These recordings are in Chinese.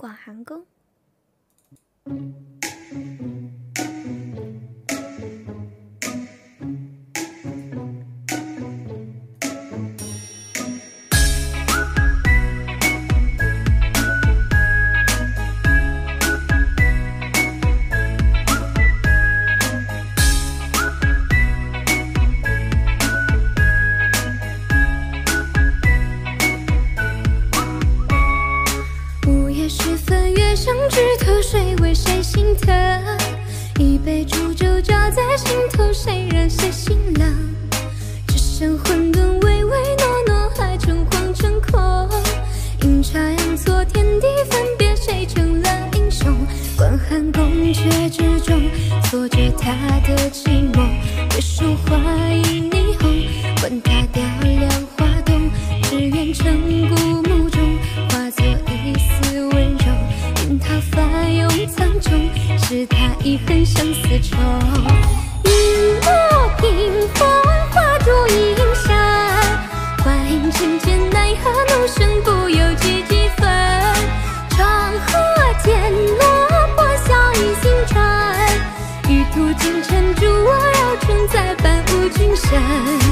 广寒宫。想枝头水，为谁心疼？一杯煮酒浇在心头，谁人谁心冷？只剩混沌唯唯诺诺，还诚惶诚恐。阴差阳错，天地分别，谁成了英雄？观寒宫阙之中，锁着他的寂寞。回首花影霓虹，问他雕梁画栋，只愿成古墓中化作一丝温柔。他翻涌苍穹，是他遗恨相思愁。云落屏风，花烛映山，花影浅浅，奈何怒声不由几分。长河渐落，破晓已星辰。玉兔金钗助我绕城，再伴无君身。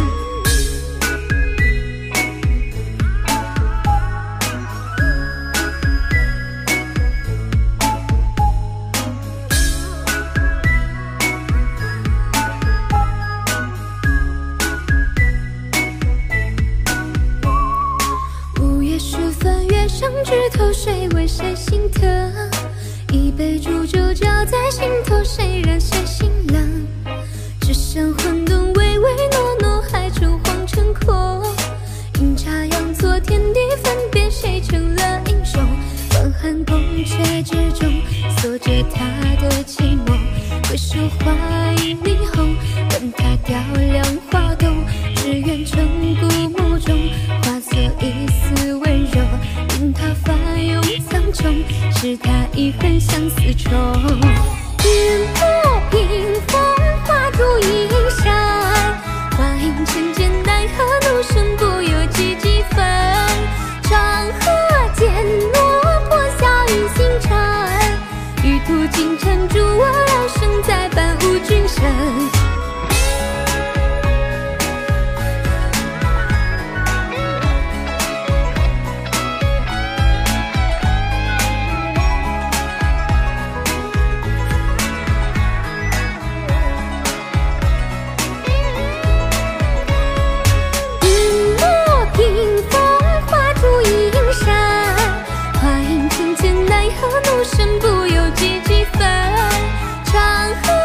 想枝头水，为谁心疼？一杯煮酒浇在心头，谁人谁心冷？只剩混沌唯唯诺诺，还诚惶诚恐。阴差阳错，天地分别，谁成了英雄？观寒宫阙之中，锁着他的寂寞。回首花影霓虹，问他雕梁画栋，只愿成古墓中化作一丝温柔。他翻涌苍穹，是他遗恨相思愁。云落屏风，花烛映山，花影浅浅，奈何怒声不由几分。长河渐落，破晓已星辰。玉兔金钗助我绕城，再伴无君身。怒声不由几分，长河